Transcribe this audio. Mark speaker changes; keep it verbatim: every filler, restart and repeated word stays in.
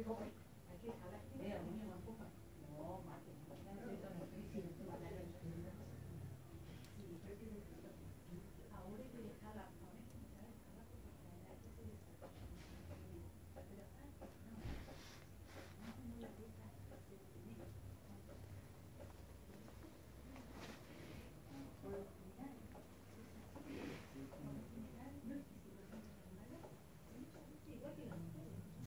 Speaker 1: Digo, "Uy, hay que jalar". Eh, a mí me va a empujar.